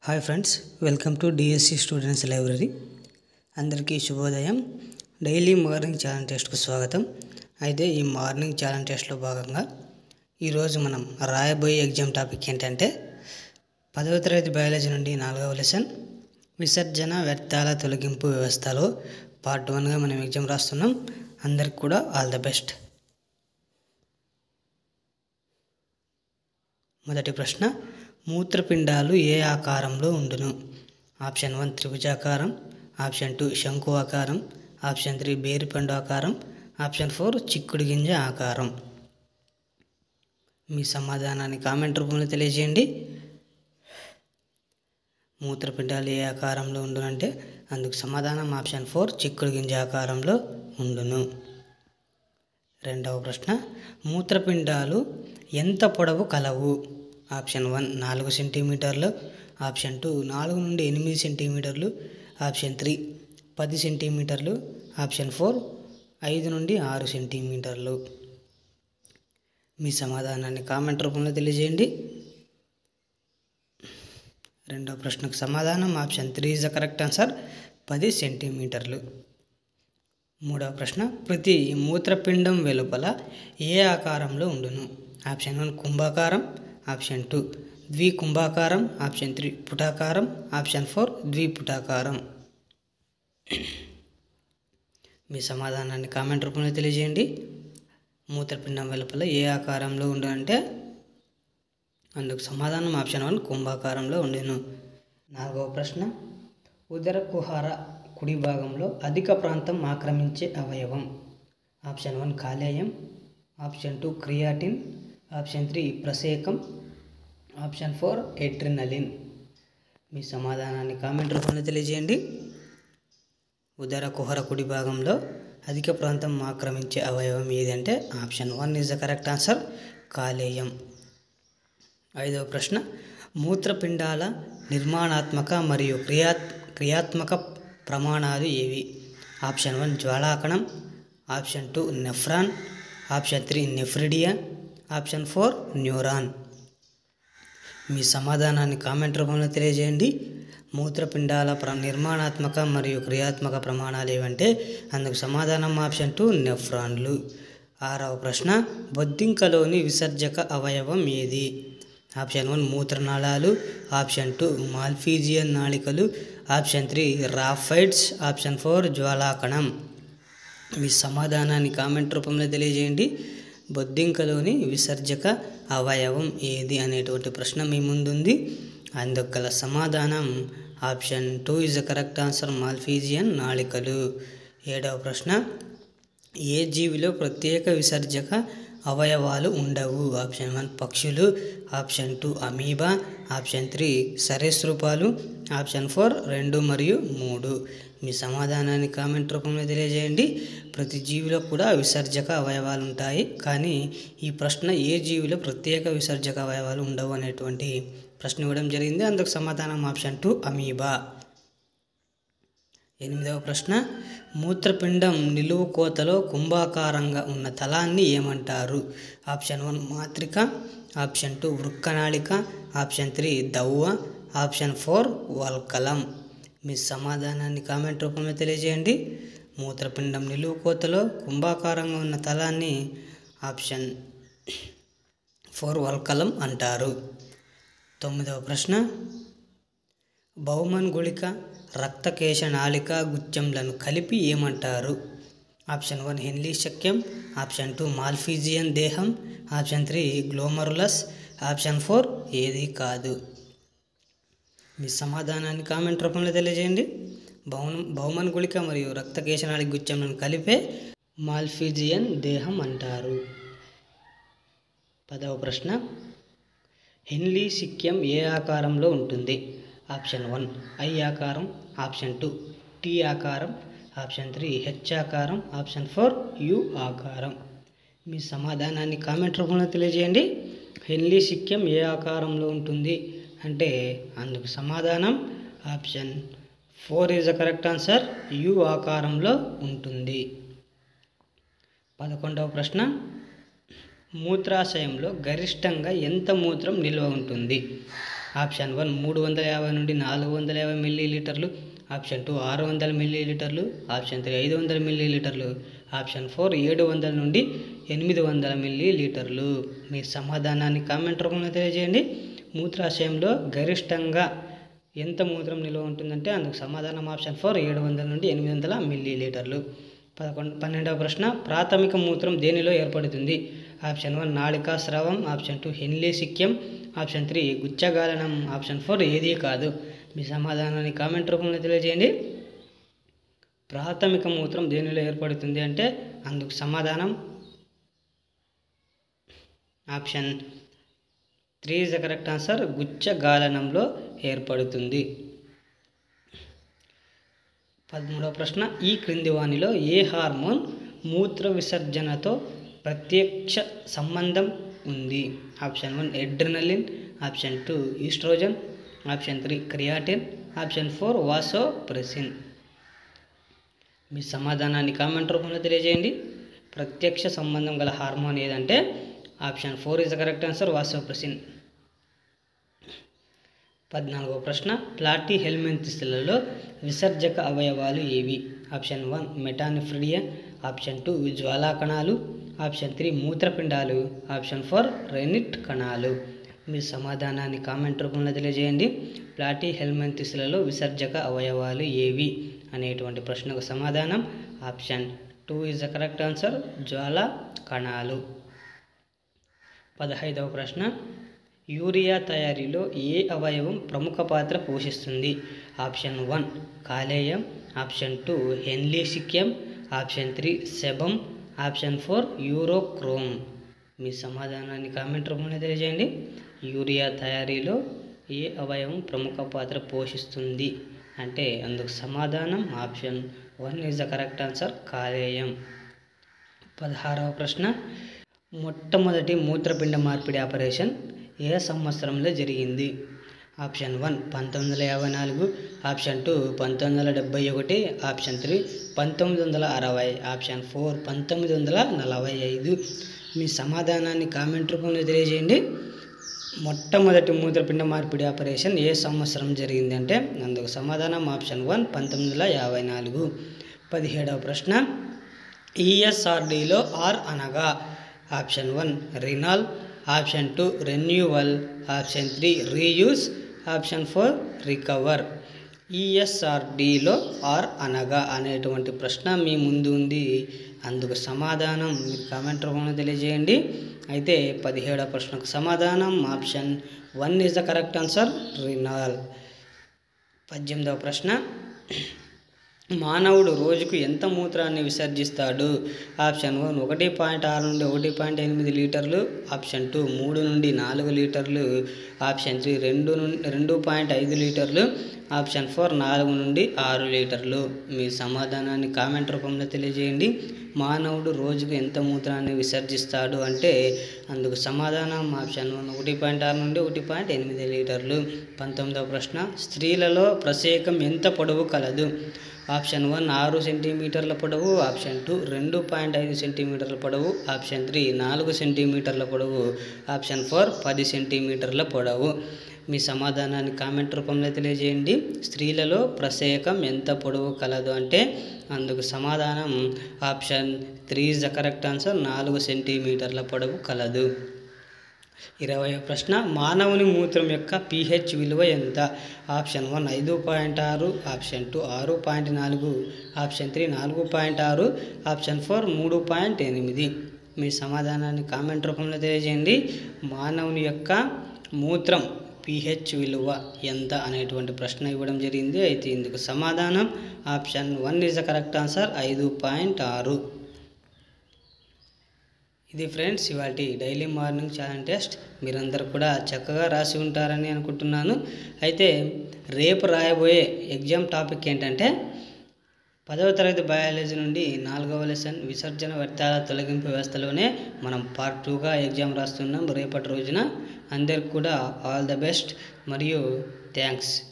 Hi friends, welcome to DSC students library. అందరికీ శుభోదయం. Daily morning challenge టెస్ట్కు స్వాగతం. అయితే ఈ మార్నింగ్ ఛాలెంజ్ టెస్ట్లో భాగంగా ఈరోజు మనం రాయబోయే ఎగ్జామ్ టాపిక్ ఏంటంటే 10వ తరగతి బయాలజీ నుండి 4వ లెసన్ విసర్జన వ్యర్థాల తొలగింపు వ్యవస్థలో పార్ట్ 1గా మనం ఎగ్జామ్ రాస్తున్నాం. అందరికి కూడా ఆల్ ద బెస్ట్. మొదటి ప్రశ్న, మూత్రపిండాలు ఏ ఆకారంలో ఉండును? ఆప్షన్ 1 త్రిభుజాకారం, ఆప్షన్ 2 శంకు ఆకారం, ఆప్షన్ 3 బేరుపండు ఆకారం, ఆప్షన్ 4 చిక్కుడు గింజ ఆకారం. మీ సమాధానాన్ని కామెంట్ రూపంలో తెలియజేయండి. మూత్రపిండాలు ఏ ఆకారంలో ఉండునంటే అందుకు సమాధానం ఆప్షన్ 4 చిక్కుడు గింజ ఆకారంలో ఉండును. రెండవ ప్రశ్న, మూత్రపిండాలు ఎంత పొడవు కలవు? ఆప్షన్ 1 4 సెంటీమీటర్లు, ఆప్షన్ 2 4 నుండి 8 సెంటీమీటర్లు, ఆప్షన్ 3 10 సెంటీమీటర్లు, ఆప్షన్ 4 5 నుండి 6 సెంటీమీటర్లు. మీ సమాధానాన్ని కామెంట్ రూపంలో తెలియజేయండి. రెండవ ప్రశ్నకు సమాధానం option 3 is the correct answer, 10 సెంటీమీటర్లు. మూడవ ప్రశ్న, ప్రతి మూత్రపిండం వెలుపల ఏ ఆకారంలో ఉండును? ఆప్షన్ 1 కుంభాకారం, ఆప్షన్ 2 ద్వికుంభాకారం, ఆప్షన్ 3 పుటాకారం, ఆప్షన్ 4 ద్విపుటాకారం. మీ సమాధానాన్ని కామెంట్ రూపంలో తెలియజేయండి. మూత్రపిండం వెలుపల ఏ ఆకారంలో ఉండునంటే అందుకు సమాధానం ఆప్షన్ 1 కుంభాకారంలో ఉండును. నాలుగవ ప్రశ్న, ఉదర కుహర కుడి భాగంలో అధిక ప్రాంతం ఆక్రమించే అవయవం? ఆప్షన్ 1 కాలేయం, ఆప్షన్ 2 క్రియాటిన్, ఆప్షన్ 3 ప్రసేకం, ఆప్షన్ 4 ఎడ్రినలిన్. మీ సమాధానాన్ని కామెంట్ రూపంలో తెలియజేయండి. ఉదర కుహర కుడి భాగంలో అధిక ప్రాంతం ఆక్రమించే అవయవం ఏదంటే option 1 is the correct answer, కాలేయం. ఐదవ ప్రశ్న, మూత్రపిండాల నిర్మాణాత్మక మరియు క్రియాత్మక ప్రమాణాలు ఏవి? ఆప్షన్ 1 జ్వాలాకణం, option 2 nephron, option 3 nephridia, option 4 neuron. మీ సమాధానాన్ని కామెంట్ రూపంలో తెలియజేయండి. మూత్రపిండాల నిర్మాణాత్మక మరియు క్రియాత్మక ప్రమాణాలు ఏవంటే అందుకు సమాధానం ఆప్షన్ 2 నెఫ్రాన్లు. ఆరవ ప్రశ్న, బొద్దింకలోని విసర్జక అవయవం ఏది? ఆప్షన్ 1 మూత్రనాళాలు, ఆప్షన్ 2 మాల్ఫీజియన్ నాళికలు, ఆప్షన్ 3 రాఫైడ్స్, ఆప్షన్ 4 జ్వాలాకణం. మీ సమాధానాన్ని కామెంట్ రూపంలో తెలియజేయండి. బొద్దింకలోని విసర్జక అవయవం ఏది అనేటువంటి ప్రశ్న మీ ముందుంది. అందుకు గల సమాధానం option 2 is the correct answer, Malpighian నాళికలు. ఏడవ ప్రశ్న, ఏ జీవిలో ప్రత్యేక విసర్జక అవయవాలు ఉండవు? ఆప్షన్ 1 పక్షులు, ఆప్షన్ 2 అమీబా, ఆప్షన్ 3 సరీసృపాలు, ఆప్షన్ 4 2 మరియు 3. మీ సమాధానాన్ని కామెంట్ రూపంలో తెలియజేయండి. ప్రతి జీవిలో కూడా విసర్జక అవయవాలు ఉంటాయి, కానీ ఈ ప్రశ్న ఏ జీవిలో ప్రత్యేక విసర్జక అవయవాలు ఉండవు అనేటువంటి ప్రశ్న ఇవ్వడం జరిగింది. అందుకు సమాధానం ఆప్షన్ 2 అమీబా. ఎనిమిదవ ప్రశ్న, మూత్రపిండం నిలువు కోతలో కుంభాకారంగా ఉన్న తలాన్ని ఏమంటారు? ఆప్షన్ 1 మాత్రిక, ఆప్షన్ 2 వృక్కనాళిక, ఆప్షన్ 3 దవ్వ, ఆప్షన్ 4 వల్కలం. మీ సమాధానాన్ని కామెంట్ రూపంలో తెలియజేయండి. మూత్రపిండం నిలువు కోతలో కుంభాకారంగా ఉన్న తలాన్ని ఆప్షన్ 4 వల్కలం అంటారు. తొమ్మిదవ ప్రశ్న, బౌమన్ గుళిక రక్తకేశ నాళిక గుచ్ఛంలను కలిపి ఏమంటారు? ఆప్షన్ 1 హెన్లీ శక్యం, ఆప్షన్ 2 మాల్ఫీజియన్ దేహం, ఆప్షన్ 3 గ్లోమరులస్, ఆప్షన్ 4 ఏది కాదు. మీ సమాధానాన్ని కామెంట్ రూపంలో తెలియజేయండి. బౌమన్ గుళిక మరియు రక్తకేశ నాళిక గుచ్ఛంలను కలిపే మాల్ఫీజియన్ దేహం అంటారు. 10వ ప్రశ్న, హెన్లీ శక్యం ఏ ఆకారంలో ఉంటుంది? ఆప్షన్ 1 ఐ ఆకారం, ఆప్షన్ 2 టీ ఆకారం, ఆప్షన్ 3 హెచ్ ఆకారం, ఆప్షన్ 4 యు ఆకారం. మీ సమాధానాన్ని కామెంట్ రూపంలో తెలియజేయండి. హెన్లీ శక్యం ఏ ఆకారంలో ఉంటుంది అంటే అందుకు సమాధానం option 4 is the correct answer, U ఆకారంలో ఉంటుంది. 11వ ప్రశ్న, మూత్రాశయంలో గరిష్టంగా ఎంత మూత్రం నిల్వ ఉంటుంది? ఆప్షన్ 1 350 నుండి 450 మిల్లీలీటర్లు, ఆప్షన్ 2 600 మిల్లీలీటర్లు, ఆప్షన్ 3 500 మిల్లీలీటర్లు, ఆప్షన్ 4 700 నుండి 800 మిల్లీలీటర్లు. మీ సమాధానాన్ని కామెంట్ రూపంలో తెలియజేయండి. మూత్రాశయంలో గరిష్టంగా ఎంత మూత్రం నిల్వ ఉంటుందంటే అందుకు సమాధానం ఆప్షన్ 4 700 నుండి 800 మిల్లీలీటర్లు. 12వ ప్రశ్న, ప్రాథమిక మూత్రం దేనిలో ఏర్పడుతుంది? ఆప్షన్ 1 నాళికా స్రావం, ఆప్షన్ 2 హెన్లీ సిక్యం, ఆప్షన్ 3 గుచ్చగాలనం, ఆప్షన్ 4 ఏదీ కాదు. మీ సమాధానాన్ని కామెంట్ రూపంలో తెలియజేయండి. ప్రాథమిక మూత్రం దేనిలో ఏర్పడుతుంది అంటే అందుకు సమాధానం option 3 is the correct answer. గుచ్చగాలనంలో ఏర్పడుతుంది. 13వ ప్రశ్న, ఈ క్రింది వానిలో ఏ హార్మోన్ మూత్ర విసర్జనతో ప్రత్యక్ష సంబంధం ఉంది? Option 1 adrenaline, option 2 oestrogen, option 3 creatine, option 4 vasopressin. మీ సమాధానాన్ని కామెంట్ రూపంలో తెలియజేయండి. ప్రత్యక్ష సంబంధం గల హార్మోన్ ఏదంటే option 4 is the correct answer, vasopressin. 14వ ప్రశ్న, ప్లాటీ హెల్మింథ్స్లలో విసర్జక అవయవాలు ఏవి? ఆప్షన్ 1 మెటానిఫ్రిడియా, ఆప్షన్ 2 జ్వాలా కణాలు, ఆప్షన్ 3 మూత్రపిండాలు, ఆప్షన్ 4 రెనిట్ కణాలు. మీ సమాధానాన్ని కామెంట్ రూపంలో తెలియజేయండి. ప్లాటీ హెల్మింథ్స్లలో విసర్జక అవయవాలు ఏవి అనేటువంటి ప్రశ్నకు సమాధానం option 2 is the correct answer, జ్వాలా కణాలు. 15వ ప్రశ్న, యూరియా తయారీలో ఏ అవయవం ప్రముఖ పాత్ర పోషిస్తుంది? ఆప్షన్ 1 కాలేయం, ఆప్షన్ 2 హెన్లీ సిక్యం, ఆప్షన్ 3 సెబమ్, ఆప్షన్ 4 యూరోక్రోమ్. మీ సమాధానాన్ని కామెంట్ రూపంలో తెలియజేయండి. యూరియా తయారీలో ఏ అవయవం ప్రముఖ పాత్ర పోషిస్తుంది అంటే అందుకు సమాధానం option 1 is the correct answer, కాలేయం. 16వ ప్రశ్న, మొట్టమొదటి మూత్రపిండ మార్పిడి ఆపరేషన్ ఏ సంవత్సరంలో జరిగింది? Option 1 1954, option 2 1971, option 3 1960, option 4 1945. మీ సమాధానాన్ని కామెంట్ రూపంలో తెలియజేయండి. మొట్టమొదటి మూత్రపిండ మార్పిడి ఆపరేషన్ ఏ సంవత్సరం జరిగింది అంటే అందుకు సమాధానం ఆప్షన్ 1 1954. 17వ ప్రశ్న, ఈఎస్ఆర్డిలో ఆర్ అనగా option 1 renal, option 2 renewal, option 3 reuse, option 4 recover. ఈఎస్ఆర్డిలో ఆర్ అనగా అనేటువంటి ప్రశ్న మీ ముందు ఉంది. అందుకు సమాధానం మీరు కామెంట్ రూపంలో తెలియజేయండి. అయితే 17వ ప్రశ్నకు సమాధానం option 1 is the correct answer, renal. 18వ ప్రశ్న, మానవుడు రోజుకు ఎంత మూత్రాన్ని విసర్జిస్తాడు? ఆప్షన్ 1 1.6 నుండి 1.8 లీటర్లు, ఆప్షన్ 2 3 నుండి 4 లీటర్లు, ఆప్షన్ 3 2.5 లీటర్లు, ఆప్షన్ 4 4 నుండి 6 లీటర్లు. మీ సమాధానాన్ని కామెంట్ రూపంలో తెలియజేయండి. మానవుడు రోజుకు ఎంత మూత్రాన్ని విసర్జిస్తాడు అంటే అందుకు సమాధానం ఆప్షన్ 1 1.6 నుండి 1.8 లీటర్లు. 19వ ప్రశ్న, స్త్రీలలో ప్రసేకం ఎంత పొడవు కలదు? ఆప్షన్ 1 6 సెంటీమీటర్ల పొడవు, ఆప్షన్ 2 2.5 సెంటీమీటర్ల పొడవు, ఆప్షన్ 3 4 సెంటీమీటర్ల పొడవు, ఆప్షన్ 4 10 సెంటీమీటర్ల పొడవు. మీ సమాధానాన్ని కామెంట్ రూపంలో తెలియజేయండి. స్త్రీలలో ప్రసేకం ఎంత పొడవు కలదు అంటే అందుకు సమాధానం option 3 is the correct answer, 4 సెంటీమీటర్ల పొడవు కలదు. 20వ ప్రశ్న, మానవుని మూత్రం యొక్క pH విలువ ఎంత? Option 1 5.6, option 2 6.4, option 3 4.6, option 4 3.8. మీ సమాధానాన్ని కామెంట్ రూపంలో తెలియజేయండి. మానవుని యొక్క మూత్రం pH విలువ ఎంత అనేటువంటి ప్రశ్న ఇవ్వడం జరిగింది. అయితే ఇందుకు సమాధానం option 1 is the correct answer, 5.6. ఇది ఫ్రెండ్స్ ఇవాల్టి డైలీ మార్నింగ్ ఛాలెంజ్ టెస్ట్. మీరందరూ కూడా చక్కగా రాసి ఉంటారని అనుకుంటున్నాను. అయితే రేపు రాయబోయే ఎగ్జామ్ టాపిక్ ఏంటంటే 10వ తరగతి బయాలజీ నుండి 4వ లెసన్ విసర్జన వ్యర్థాల తొలగింపు వ్యవస్థలోనే మనం పార్ట్ 2గా ఎగ్జామ్ రాస్తున్నాం రేపటి రోజున. అందరికి కూడా ఆల్ ద బెస్ట్ మరియు థ్యాంక్స్.